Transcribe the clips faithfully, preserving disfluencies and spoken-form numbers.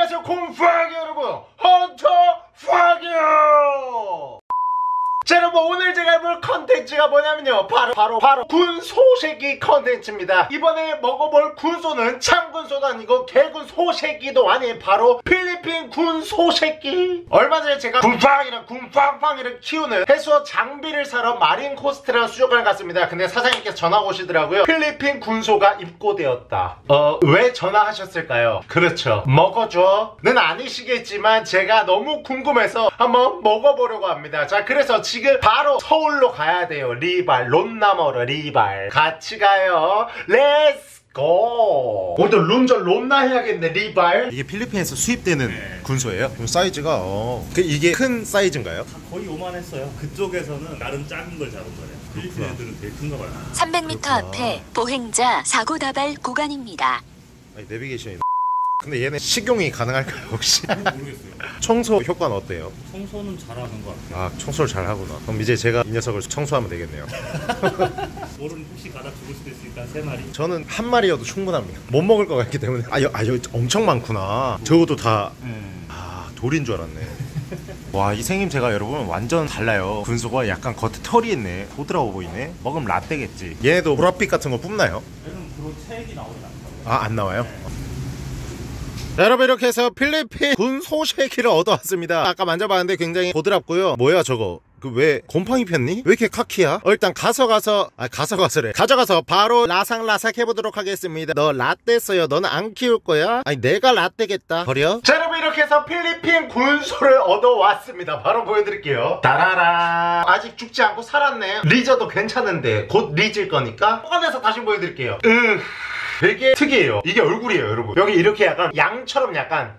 안녕하세요 곰팡이 여러분, 헌터 팡이요. 자 여러분, 오늘 제가 해볼 컨텐츠가 뭐냐면요, 바로 바로 바로 군소새끼 컨텐츠입니다. 이번에 먹어볼 군소는 참군소도 아니고 개군소새끼도 아닌 바로 필리핀 군소새끼. 얼마 전에 제가 군팡이랑 군팡팡이를 키우는 해수어 장비를 사러 마린코스트라는 수족관을 갔습니다. 근데 사장님께서 전화가 오시더라고요. 필리핀 군소가 입고되었다. 어... 왜 전화하셨을까요? 그렇죠, 먹어줘 는 아니시겠지만 제가 너무 궁금해서 한번 먹어보려고 합니다. 자, 그래서 지금 바로 서울로 가야 돼요. 리발, 론나머러 리발 같이 가요. 렛츠 고. 오늘 론전 론나 해야겠네. 리발. 이게 필리핀에서 수입되는 네. 군소예요? 그럼 사이즈가 어... 그 이게 큰 사이즈인가요? 거의 오만했어요. 그쪽에서는 나름 작은 걸 잡은 거예요. 필리핀 애들은 되게 큰 거 봐요. 삼백 미터 앞에 보행자 사고 다발 구간입니다. 아니, 내비게이션이 근데 얘네 식용이 가능할까요 혹시? 모르겠어요. 청소 효과는 어때요? 청소는 잘하는 것 같아요. 아, 청소를 잘 하구나. 그럼 이제 제가 이 녀석을 청소하면 되겠네요. 모르는 혹시 가다 죽을 수도 있으니까 세 마리. 저는 한 마리여도 충분합니다. 못 먹을 것 같기 때문에. 아, 여, 아 여기 엄청 많구나. 저것도 다 음. 아, 돌인 줄 알았네. 와, 이 생김새가 여러분 완전 달라요. 군소가 약간 겉에 털이 있네. 보드라고 보이네. 먹으면 라떼겠지. 얘네도 보랏빛 같은 거 뿜나요? 얘는 그런 체액이 나오진 않더라고요. 아, 안 나와요? 네. 자, 여러분, 이렇게 해서 필리핀 군소새끼를 얻어왔습니다. 아까 만져봤는데 굉장히 보드랍고요. 뭐야 저거, 그 왜 곰팡이 폈니? 왜 이렇게 카키야? 어, 일단 가서 가서 아 가서 가서래 가져가서 바로 라삭라삭 해보도록 하겠습니다. 너 라떼 써요. 너는 안 키울 거야? 아니 내가 라떼겠다. 버려. 자 여러분, 이렇게 해서 필리핀 군소를 얻어왔습니다. 바로 보여드릴게요. 따라라. 아직 죽지 않고 살았네. 리저도 괜찮은데 곧 리질 거니까 꺼내서 다시 보여드릴게요. 으 되게 특이해요. 이게 얼굴이에요 여러분. 여기 이렇게 약간 양처럼 약간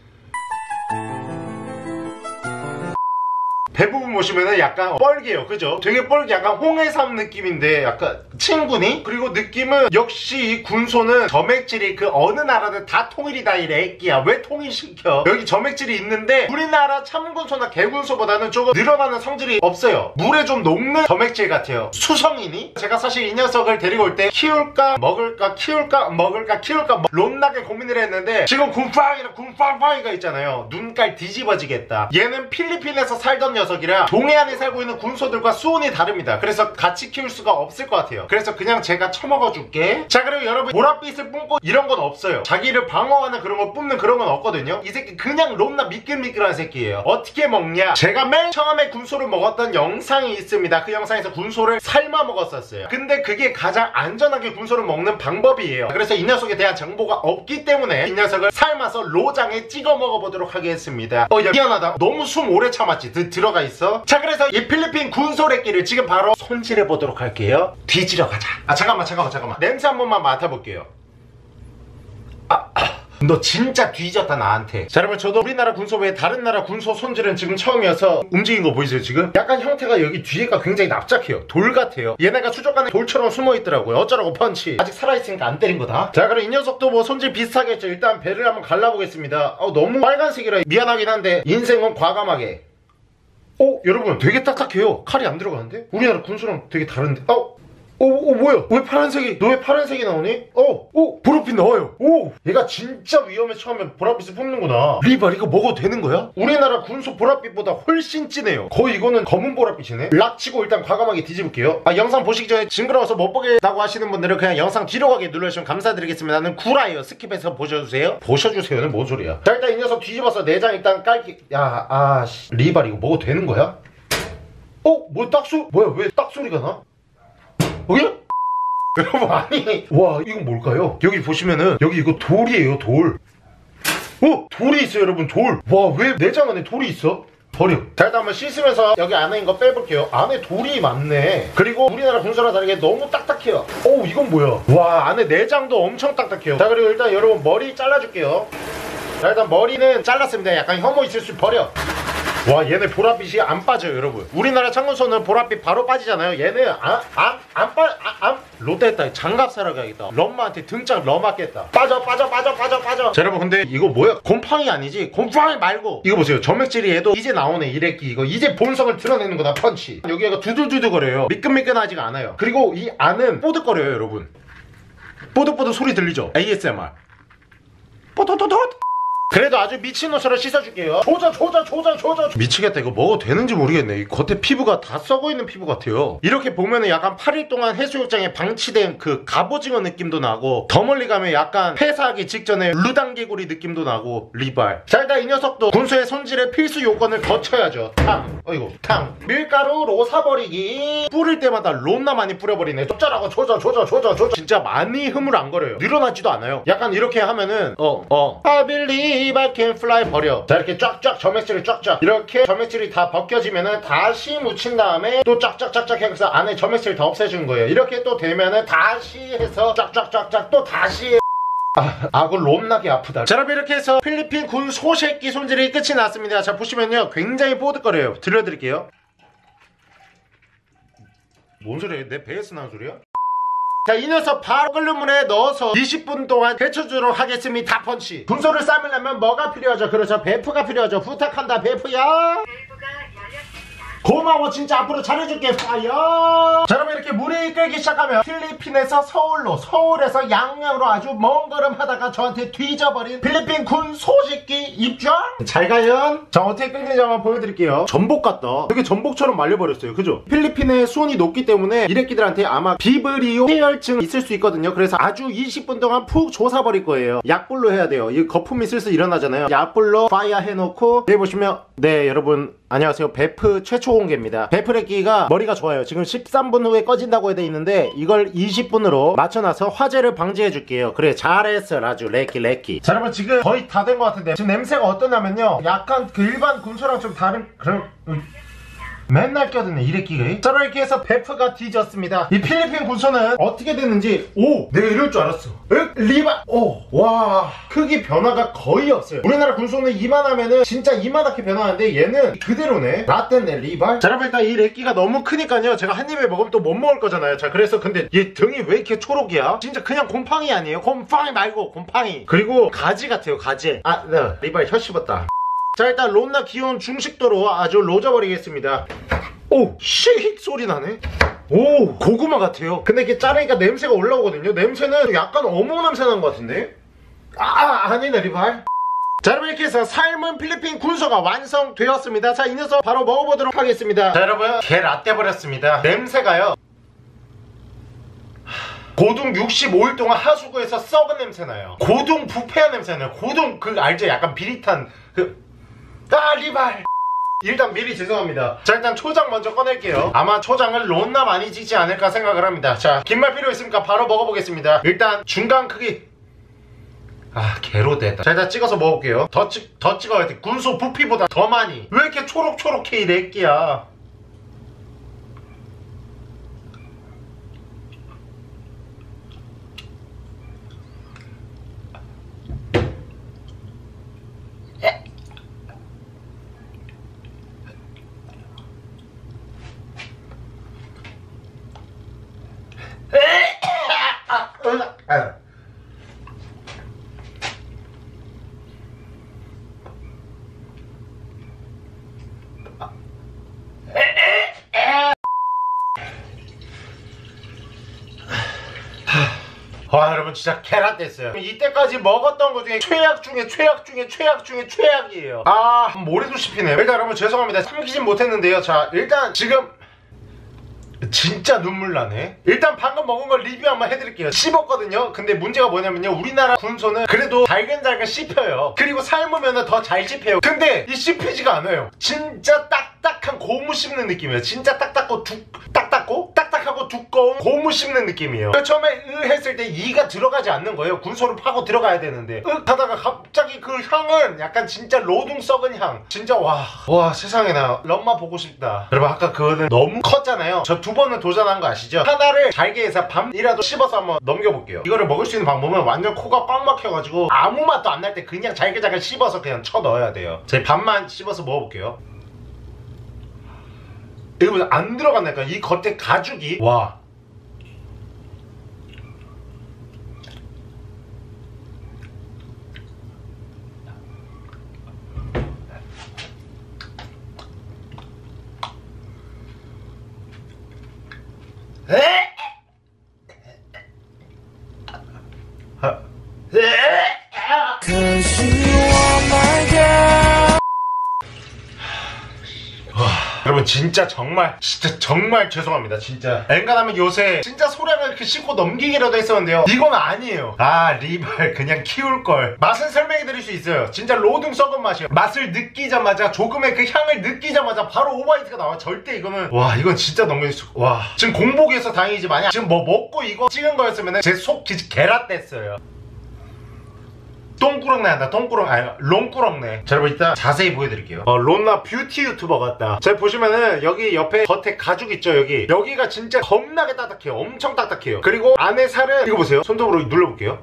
대부분 보시면은 약간 뻘개요. 그죠? 되게 뻘개, 약간 홍해삼 느낌인데 약간 친구니? 그리고 느낌은 역시 이 군소는 점액질이 그 어느 나라든 다 통일이다 이 래끼야. 왜 통일시켜? 여기 점액질이 있는데 우리나라 참군소나 개군소보다는 조금 늘어나는 성질이 없어요. 물에 좀 녹는 점액질 같아요. 수성이니? 제가 사실 이 녀석을 데리고 올 때 키울까 먹을까 키울까 먹을까 키울까 론나게 고민을 했는데 지금 군팡이랑 군팡팡이가 있잖아요. 눈깔 뒤집어지겠다. 얘는 필리핀에서 살던 녀석 이라 동해안에 살고 있는 군소들과 수온이 다릅니다. 그래서 같이 키울 수가 없을 것 같아요. 그래서 그냥 제가 처먹어 줄게. 자, 그리고 여러분, 보랏빛을 뿜고 이런 건 없어요. 자기를 방어하는 그런 거 뿜는 그런 건 없거든요. 이 새끼 그냥 롬나 미끌미끌한 새끼예요. 어떻게 먹냐? 제가 맨 처음에 군소를 먹었던 영상이 있습니다. 그 영상에서 군소를 삶아 먹었었어요. 근데 그게 가장 안전하게 군소를 먹는 방법이에요. 그래서 이 녀석에 대한 정보가 없기 때문에 이 녀석을 삶아서 로장에 찍어 먹어보도록 하겠습니다. 어, 야, 미안하다. 너무 숨 오래 참았지. 드, 들어가 있어. 자, 그래서 이 필리핀 군소래끼를 지금 바로 손질해 보도록 할게요. 뒤지러 가자. 아, 잠깐만 잠깐만 잠깐만 냄새 한 번만 맡아볼게요. 아, 아. 너 진짜 뒤졌다 나한테. 자, 여러분, 저도 우리나라 군소 외에 다른 나라 군소 손질은 지금 처음이어서 움직인 거 보이세요 지금? 약간 형태가 여기 뒤에가 굉장히 납작해요. 돌 같아요. 얘네가 수족관에 돌처럼 숨어있더라고요. 어쩌라고 펀치. 아직 살아있으니까 안 때린 거다. 자, 그럼 이 녀석도 뭐 손질 비슷하겠죠. 일단 배를 한번 갈라보겠습니다. 어, 너무 빨간색이라 미안하긴 한데 인생은 과감하게. 어? 여러분, 되게 딱딱해요. 칼이 안 들어가는데? 우리나라 군소랑 되게 다른데? 어? 오, 오, 뭐야? 왜 파란색이, 너 왜 파란색이 나오니? 어, 오, 보랏빛 나와요. 오, 얘가 진짜 위험해. 처음에 보랏빛을 뿜는구나. 리발, 이거 먹어도 되는 거야? 우리나라 군소 보랏빛보다 훨씬 진해요. 거의 이거는 검은 보랏빛이네. 락 치고 일단 과감하게 뒤집을게요. 아, 영상 보시기 전에 징그러워서 못 보겠다고 하시는 분들은 그냥 영상 뒤로 가게 눌러주시면 감사드리겠습니다. 나는 구라예요. 스킵해서 보셔주세요. 보셔주세요는 뭔 소리야? 자, 일단 이 녀석 뒤집어서 내장 일단 깔기. 야, 아, 씨. 리발, 이거 먹어도 되는 거야? 어? 뭐 딱소? 뭐야, 왜 딱소리가 나? 뭐야? 여러분, 아니, 와, 이건 뭘까요? 여기 보시면은 여기 이거 돌이에요. 돌. 어? 돌이 있어요 여러분. 돌. 와, 왜 내장 안에 돌이 있어? 버려. 자, 일단 한번 씻으면서 여기 안에 있는 거 빼볼게요. 안에 돌이 많네. 그리고 우리나라 군소랑 다르게 너무 딱딱해요. 어우, 이건 뭐야? 와, 안에 내장도 엄청 딱딱해요. 자, 그리고 일단 여러분 머리 잘라줄게요. 자, 일단 머리는 잘랐습니다. 약간 혐오 있을 수 버려. 와, 얘네 보랏빛이 안 빠져요 여러분. 우리나라 참군소는 보랏빛 바로 빠지잖아요. 얘는 안 안 안 빠 안 롯데했다. 장갑 사러 가야겠다. 럼마한테 등짝 러맞겠다. 빠져 빠져 빠져 빠져 빠져. 자, 여러분, 근데 이거 뭐야? 곰팡이 아니지? 곰팡이 말고 이거 보세요. 점액질이 얘도 이제 나오네. 이래끼 이거 이제 본성을 드러내는 거다. 펀치. 여기가 두들두들거려요. 미끈미끈하지가 않아요. 그리고 이 안은 뽀득거려요 여러분. 뽀득뽀득 소리 들리죠? 에이에스엠알. 뽀득뽀득. 그래도 아주 미친놈처럼 씻어줄게요. 조져 조져 조져 조져. 미치겠다. 이거 먹어도 되는지 모르겠네. 이 겉에 피부가 다 썩어있는 피부 같아요. 이렇게 보면은 약간 팔 일 동안 해수욕장에 방치된 그 갑오징어 느낌도 나고, 더 멀리 가면 약간 폐사하기 직전에 루당개구리 느낌도 나고. 리발. 자, 일단 이 녀석도 군소의 손질의 필수 요건을 거쳐야죠. 탕. 어이구 탕. 밀가루 로사버리기. 뿌릴 때마다 론나 많이 뿌려버리네. 쪼짜라고 조져 조져 조져 조져. 진짜 많이 흐물안거려요. 늘어나지도 않아요. 약간 이렇게 하면은 어어 I believe I can fly 버려. 자, 이렇게 쫙쫙 점액질을 쫙쫙 이렇게 점액질이 다 벗겨지면은 다시 묻힌 다음에 또 쫙쫙쫙쫙 해서 안에 점액질 다 없애주는 거예요. 이렇게 또 되면은 다시 해서 쫙쫙쫙쫙 또 다시. 아, 아구 롬나게 아프다. 자, 여러분 이렇게 해서 필리핀 군 소새끼 손질이 끝이 났습니다. 자, 보시면요 굉장히 뽀득거려요. 들려드릴게요. 뭔 소리야? 내 배에서 나는 소리야? 자, 이 녀석 바로 끓는 물에 넣어서 이십 분 동안 데쳐주도록 하겠습니다. 펀치. 군소를 삶으려면 뭐가 필요하죠? 그렇죠, 베프가 필요하죠. 부탁한다 베프야. 고마워, 진짜 앞으로 잘해줄게 파이어. 자, 여러분 이렇게 물이 끓기 시작하면 필리핀에서 서울로, 서울에서 양양으로 아주 먼 걸음 하다가 저한테 뒤져버린 필리핀 군 소식기 입장. 잘 가요. 자, 어떻게 끓는지 한번 보여드릴게요. 전복 같다. 되게 전복처럼 말려버렸어요. 그죠? 필리핀의 수온이 높기 때문에 이래끼들한테 아마 비브리오 폐혈증 있을 수 있거든요. 그래서 아주 이십 분 동안 푹 조사버릴 거예요. 약불로 해야 돼요. 이 거품이 슬슬 일어나잖아요. 약불로 파이어 해놓고, 여기 보시면, 네 여러분 안녕하세요, 베프 최초 공개입니다. 베프레끼가 머리가 좋아요. 지금 십삼 분 후에 꺼진다고 돼 있는데 이걸 이십 분으로 맞춰놔서 화재를 방지해 줄게요. 그래, 잘했어 라주. 레끼 레끼. 자, 여러분 지금 거의 다 된 것 같은데 지금 냄새가 어떠냐면요, 약간 그 일반 군소랑 좀 다른 그런 음. 맨날 껴드네 이래끼가. 자, 이렇게 해서 베프가 뒤졌습니다. 이 필리핀 군소는 어떻게 됐는지, 오 내가 이럴 줄 알았어. 윽 리바. 오 와, 크기 변화가 거의 없어요. 우리나라 군소는 이만하면은 진짜 이만하게 변하는데 얘는 그대로네. 라떼네 리발. 자, 여러분 일단 이 래끼가 너무 크니까요 제가 한 입에 먹으면 또 못 먹을 거잖아요. 자, 그래서 근데 얘 등이 왜 이렇게 초록이야? 진짜 그냥 곰팡이 아니에요? 곰팡이 말고 곰팡이. 그리고 가지 같아요, 가지. 아 네, 리발 혀 씹었다. 자, 일단 론나 귀여운 중식도로 아주 로져버리겠습니다. 오! 씩 소리 나네. 오! 고구마 같아요. 근데 이게 자르니까 냄새가 올라오거든요. 냄새는 약간 어묵 냄새 나는 것 같은데? 아! 아니네 리발. 자, 여러분 이렇게 해서 삶은 필리핀 군소가 완성되었습니다. 자, 이 녀석 바로 먹어보도록 하겠습니다. 자, 여러분 게 라떼 버렸습니다. 냄새가요, 고둥 육십오 일 동안 하수구에서 썩은 냄새나요. 고둥 부패한 냄새나요. 고둥 그 알죠? 약간 비릿한 그 아 리발. 일단 미리 죄송합니다. 자, 일단 초장 먼저 꺼낼게요. 아마 초장을 론나 많이 찍지 않을까 생각을 합니다. 자, 긴 말 필요 있으니까 바로 먹어보겠습니다. 일단 중간 크기. 아 개로됐다. 자, 일단 찍어서 먹을게요. 더, 찍, 더 찍어야 돼. 군소 부피보다 더 많이. 왜 이렇게 초록초록해 이 래끼야. 와, 여러분 진짜 개라 됐어요. 이때까지 먹었던 것 중에 최악 중에 최악 중에 최악 중에 최악이에요. 아, 모래도 씹히네요. 일단 여러분 죄송합니다. 삼키진 못했는데요. 자, 일단 지금 진짜 눈물 나네. 일단 방금 먹은 걸 리뷰 한번 해드릴게요. 씹었거든요. 근데 문제가 뭐냐면요, 우리나라 군소는 그래도 달근달근 씹혀요. 그리고 삶으면 더 잘 씹혀요. 근데 이 씹히지가 않아요. 진짜 딱딱한 고무 씹는 느낌이에요. 진짜 딱딱고 두, 딱딱고 딱딱하고 두꺼운 고무 씹는 느낌이에요. 처음에 으 했을 때 이가 들어가지 않는 거예요. 군소를 파고 들어가야 되는데 으 하다가 갑자기 그 향은 약간 진짜 로둥 썩은 향. 진짜 와, 와 세상에나 럼마 보고 싶다. 여러분 아까 그거는 너무 컸잖아요. 저 두 번은 도전한 거 아시죠? 하나를 잘게 해서 반이라도 씹어서 한번 넘겨볼게요. 이거를 먹을 수 있는 방법은 완전 코가 꽉 막혀가지고 아무 맛도 안 날 때 그냥 잘게 잘게 씹어서 그냥 쳐 넣어야 돼요. 제 반만 씹어서 먹어볼게요. 이거 안 들어간다니까. 이 겉에 가죽이. 와. Cause you want 여러분 진짜 정말 진짜 정말 죄송합니다. 진짜 엔간하면 요새 진짜 소량을 이렇게 씻고 넘기기라도 했었는데요, 이건 아니에요. 아 리발 그냥 키울걸. 맛은 설명해드릴 수 있어요. 진짜 로둥 썩은 맛이에요. 맛을 느끼자마자 조금의 그 향을 느끼자마자 바로 오버화이트가 나와. 절대 이거는 와 이건 진짜 넘길 수. 와 지금 공복에서 다행이지, 만약 지금 뭐 먹고 이거 찍은 거였으면 제 속 개라 뗐어요. 똥꾸렁내 한다. 똥꾸렁 아니 롱꾸렁내. 자 여러분 이따 자세히 보여드릴게요. 어 론나 뷰티 유튜버 같다. 자 보시면은 여기 옆에 겉에 가죽 있죠. 여기 여기가 진짜 겁나게 딱딱해요. 엄청 딱딱해요. 그리고 안에 살은 이거 보세요. 손톱으로 눌러볼게요.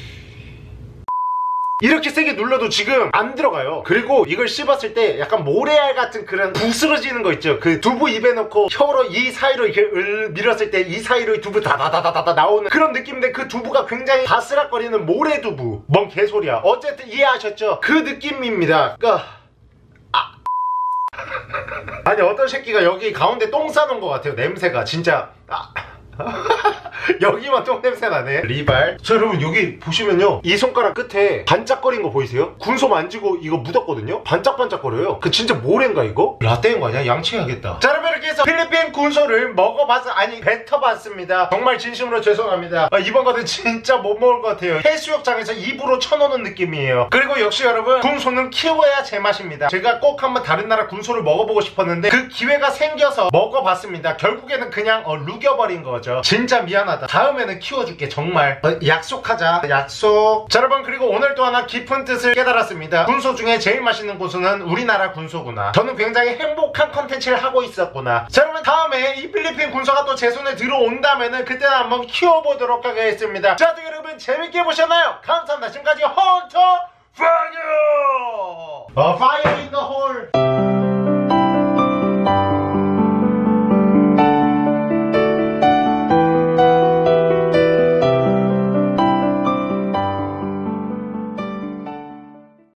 이렇게 세게 눌러도 지금 안 들어가요. 그리고 이걸 씹었을 때 약간 모래알 같은 그런 부스러지는 거 있죠. 그 두부 입에 넣고 혀로 이 사이로 이렇게 을 밀었을 때 이 사이로 두부 다다다다다다 나오는 그런 느낌인데, 그 두부가 굉장히 바스락거리는 모래 두부. 뭔 개소리야. 어쨌든 이해하셨죠? 그 느낌입니다. 그러니까 아. 아니 어떤 새끼가 여기 가운데 똥 싸놓은 것 같아요. 냄새가 진짜 아. 여기만 똥냄새 나네. 리발. 자 여러분 여기 보시면요, 이 손가락 끝에 반짝거린 거 보이세요? 군소 만지고 이거 묻었거든요? 반짝반짝거려요. 그 진짜 모래인가 이거? 라떼인 거 아니야? 양치해야겠다. 자 여러분 이렇게 해서 필리핀 군소를 먹어봤어, 아니 뱉어봤습니다. 정말 진심으로 죄송합니다. 아, 이번 거는 진짜 못 먹을 것 같아요. 해수욕장에서 입으로 쳐놓는 느낌이에요. 그리고 역시 여러분 군소는 키워야 제맛입니다. 제가 꼭 한번 다른 나라 군소를 먹어보고 싶었는데 그 기회가 생겨서 먹어봤습니다. 결국에는 그냥 어, 루겨버린 거죠. 진짜 미안하다. 다음에는 키워줄게. 정말 어, 약속하자. 약속. 자 여러분 그리고 오늘 또 하나 깊은 뜻을 깨달았습니다. 군소 중에 제일 맛있는 군소는 우리나라 군소구나. 저는 굉장히 행복한 컨텐츠를 하고 있었구나. 자 여러분 다음에 이 필리핀 군소가 또 제 손에 들어온다면은 그때는 한번 키워보도록 하겠습니다. 자 또 여러분 재밌게 보셨나요? 감사합니다. 지금까지 헌터 파이어 어 파이어